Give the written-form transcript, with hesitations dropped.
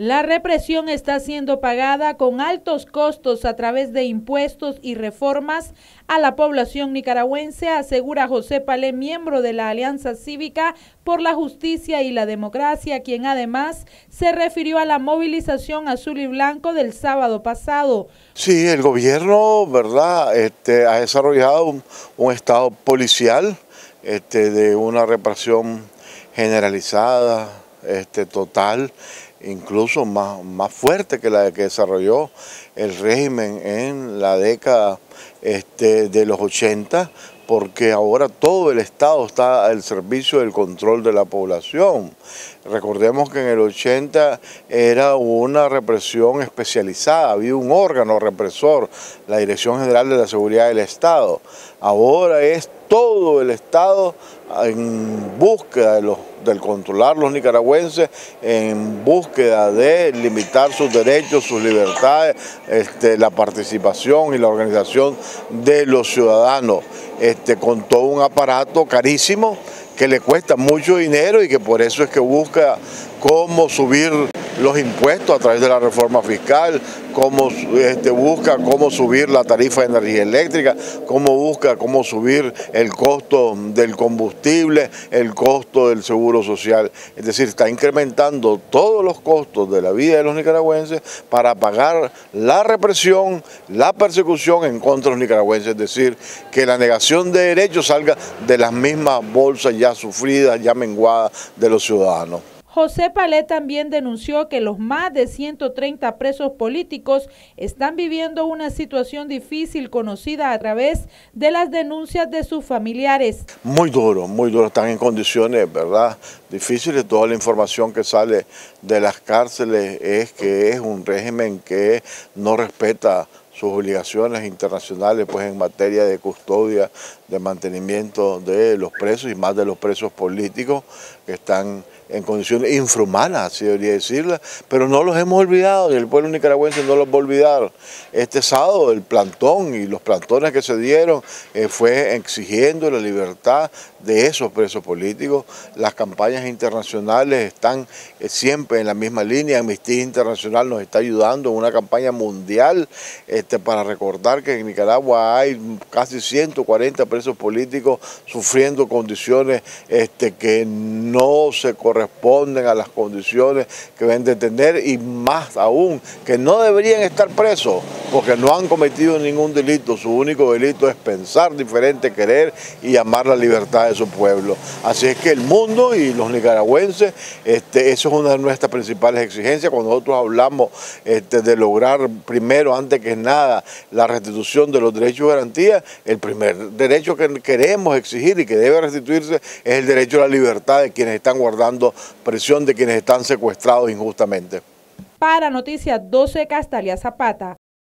La represión está siendo pagada con altos costos a través de impuestos y reformas a la población nicaragüense, asegura José Palé, miembro de la Alianza Cívica por la Justicia y la Democracia, quien además se refirió a la movilización azul y blanco del sábado pasado. Sí, el gobierno, ¿verdad?, ha desarrollado un estado policial de una represión generalizada, total, incluso más fuerte que la que desarrolló el régimen en la década de los 80, porque ahora todo el Estado está al servicio del control de la población. Recordemos que en el 80 era una represión especializada, había un órgano represor, la Dirección General de la Seguridad del Estado. Ahora es todo el Estado en búsqueda del controlar los nicaragüenses, en búsqueda de limitar sus derechos, sus libertades, la participación y la organización de los ciudadanos, con todo un aparato carísimo que le cuesta mucho dinero y que por eso es que busca cómo subir los impuestos a través de la reforma fiscal, busca cómo subir la tarifa de energía eléctrica, busca cómo subir el costo del combustible, el costo del seguro social. Es decir, está incrementando todos los costos de la vida de los nicaragüenses para pagar la represión, la persecución en contra de los nicaragüenses. Es decir, que la negación de derechos salga de las mismas bolsas ya sufridas, ya menguadas de los ciudadanos. José Palé también denunció que los más de 130 presos políticos están viviendo una situación difícil conocida a través de las denuncias de sus familiares. Muy duro, están en condiciones, ¿verdad?, difíciles. Toda la información que sale de las cárceles es que es un régimen que no respeta sus obligaciones internacionales pues en materia de custodia, de mantenimiento de los presos y más de los presos políticos que están en condiciones infrahumanas, así debería decirla, pero no los hemos olvidado y el pueblo nicaragüense no los va a olvidar. Este sábado el plantón y los plantones que se dieron fue exigiendo la libertad de esos presos políticos. Las campañas internacionales están siempre en la misma línea. Amnistía Internacional nos está ayudando en una campaña mundial para recordar que en Nicaragua hay casi 140 presos políticos sufriendo condiciones que no se corresponden a las condiciones que deben de tener y más aún que no deberían estar presos porque no han cometido ningún delito. Su único delito es pensar diferente, querer y amar la libertad de su pueblo. Así es que el mundo y los nicaragüenses, eso es una de nuestras principales exigencias cuando nosotros hablamos de lograr primero, antes que nada, la restitución de los derechos y garantías. El primer derecho que queremos exigir y que debe restituirse es el derecho a la libertad de quienes están guardando prisión, de quienes están secuestrados injustamente. Para Noticias 12, Castalia Zapata.